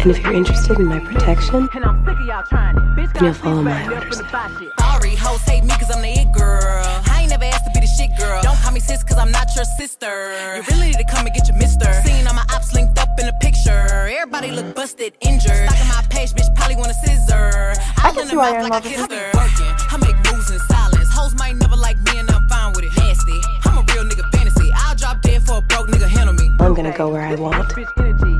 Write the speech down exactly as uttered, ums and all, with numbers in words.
And if you're interested in my protection, you'll follow my orders. Sorry, hoes hate me cause I'm the it girl. I ain't never asked to be the shit girl. Don't call me sis cause I'm not your sister. You really need to come and get your mister. Seen all my ops linked up in a picture. Everybody look busted, injured. Stalking my page, bitch probably want a scissor. I can see why you're in love with him. I make moves in silence. Hoes might never like me and I'm fine with it. Nasty. I'm a real nigga fantasy. I'll drop dead for a broke nigga handle me. I'm gonna go where I want.